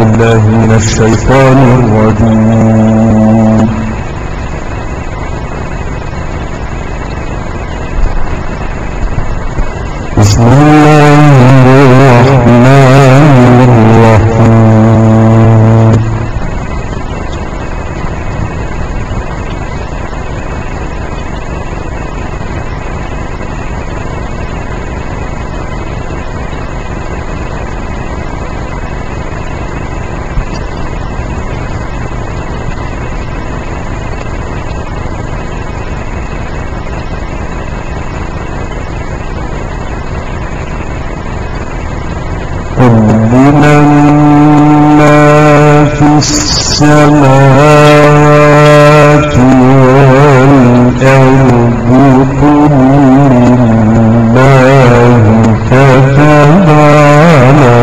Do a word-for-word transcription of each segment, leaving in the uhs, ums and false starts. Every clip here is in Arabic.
بالله من الشيطان الرجيم. بسم الله الرحمن الرحيم. لمن ما في السماوات والأرض كل الله كتب على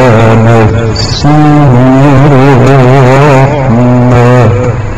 نفسه الرحمة.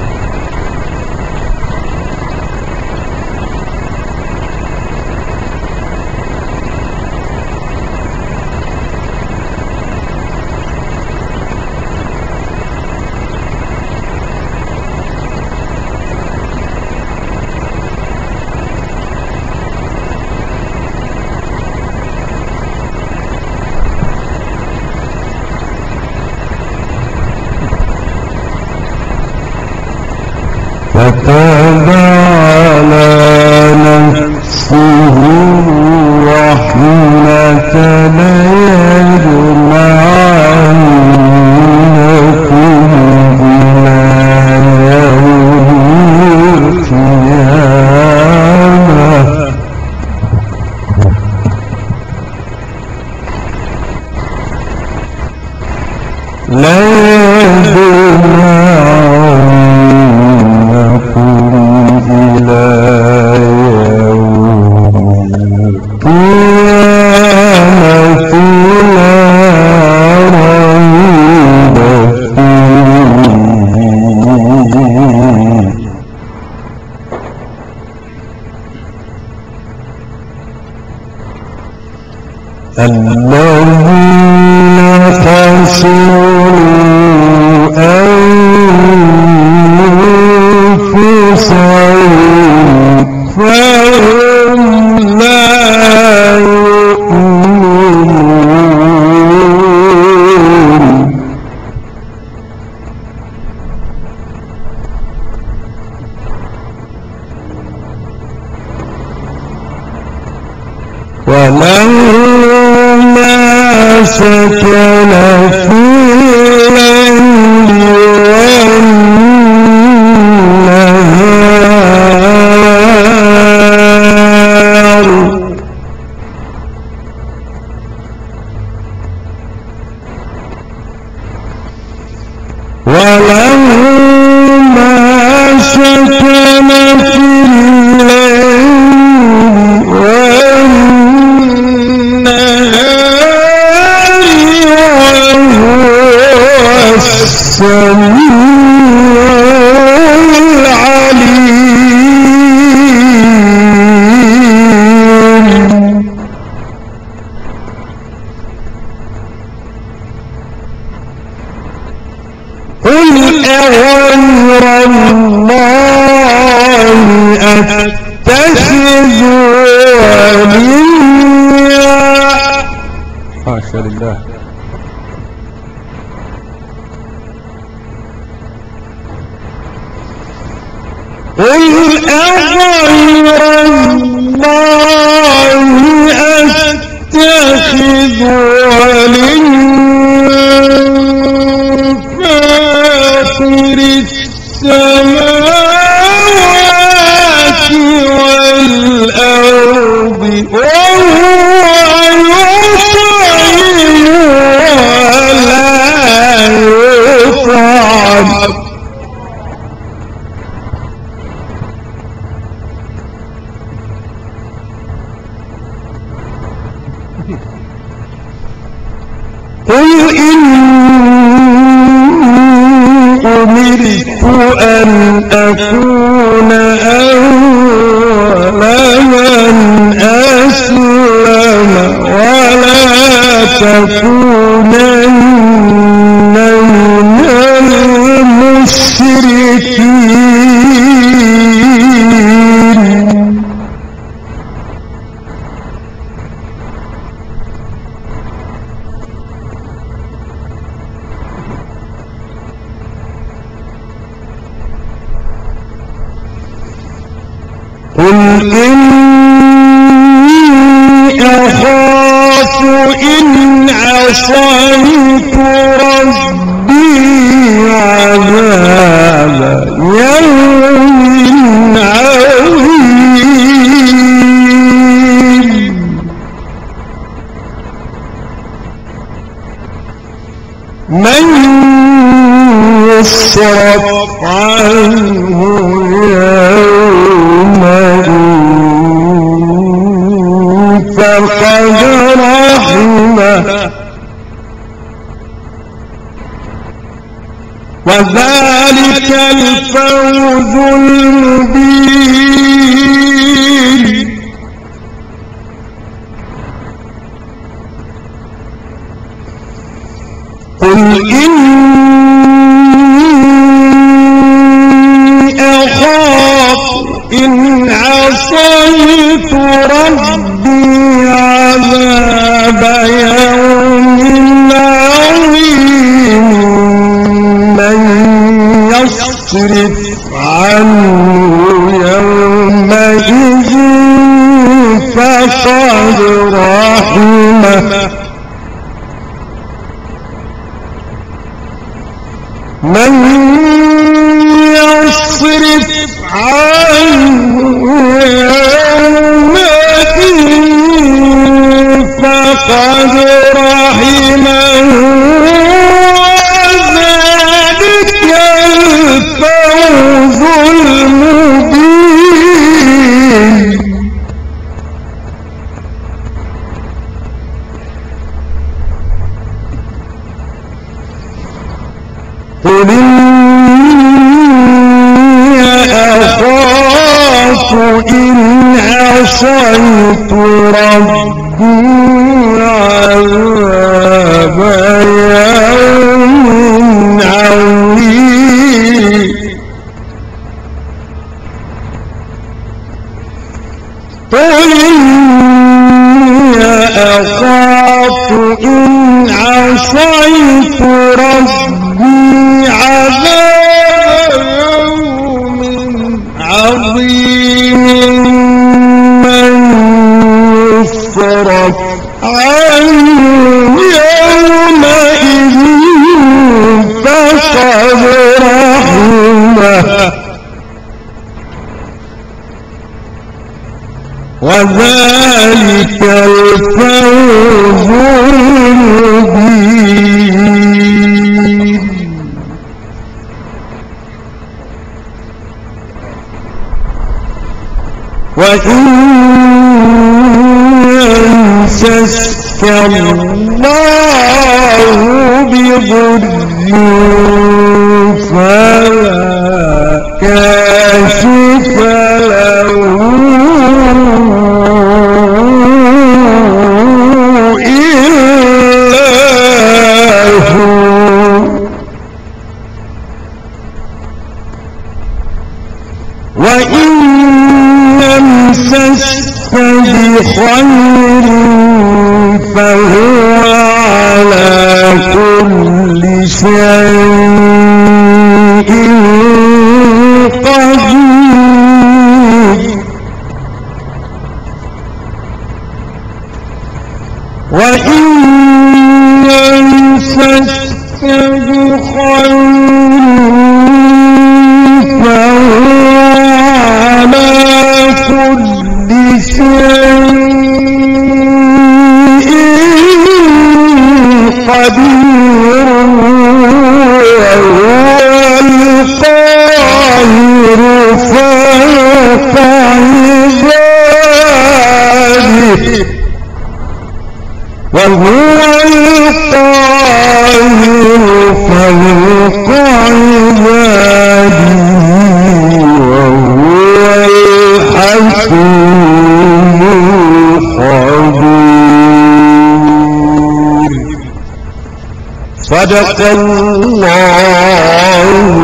كتب على نفسه الرحمة ليجمعنكم إلى يوم القيامة الذين خسروا أنفسهم فهم لا يؤمنون. ولما سكن في الليل والنهار ولما سكن في الليل والنهار وهو السميع العليم. قل أغير الله أتخذ وليا. حاشا لله. قل أغير الله أتخذ وليا فاطر السماوات والأرض وهو يطعم ولا يطعم. قل إني أمرت أن أكون أول من أسلم ولا تكونن إني أخاف إن عصيت ربي عذاب يوم عظيم. من يصرف عنه يومئذ فقد رحمه وذلك الفوز المبين. قل إني أخاف إن عصيت ربي عذاب يوم عظيم. من يصرف عنه يومئذ فقد رحمه من يصرف عنه يومئذ فقد رحمه وذلك الفوز المبين. قل إني أخاف إن عصيت ربي عذاب يوم عظيم. قل إني أخاف إن عصيت ربي عذاب يوم عظيم. من يصرف عنه يومئذ فقد رحمه وذلك الفوز المبين. وإن يمسسك الله بضر فلا كاشف له إلا هو وإن يمسسك بخير فهو على كل شيء قدير. وإن يمسسك بخير فهو على كل شيء قدير. وهو القاهر فوق عباده وهو القاهر فوق عباده وهو الحكيم الخبير. صدق الله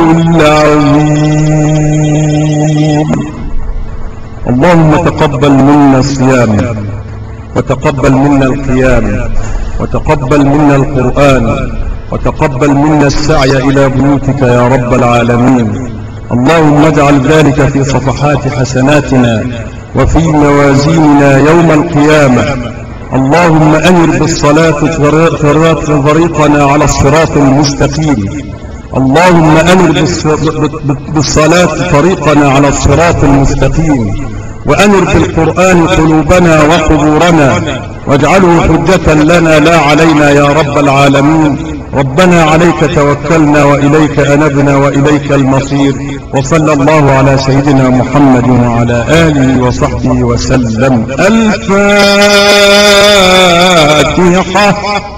العظيم. اللهم تقبل منا الصيام وتقبل منا القيام وتقبل منا القرآن وتقبل منا السعي إلى بيوتك يا رب العالمين. اللهم اجعل ذلك في صفحات حسناتنا وفي موازيننا يوم القيامة. اللهم أنر بالصلاة طريقنا على الصراط المستقيم. اللهم أنر بالصلاة طريقنا على الصراط المستقيم، وأنر بالقرآن قلوبنا وقبورنا، واجعله حجة لنا لا علينا يا رب العالمين. ربنا عليك توكلنا وإليك أنبنا وإليك المصير. وصلى الله على سيدنا محمد وعلى آله وصحبه وسلم. الفاتحة.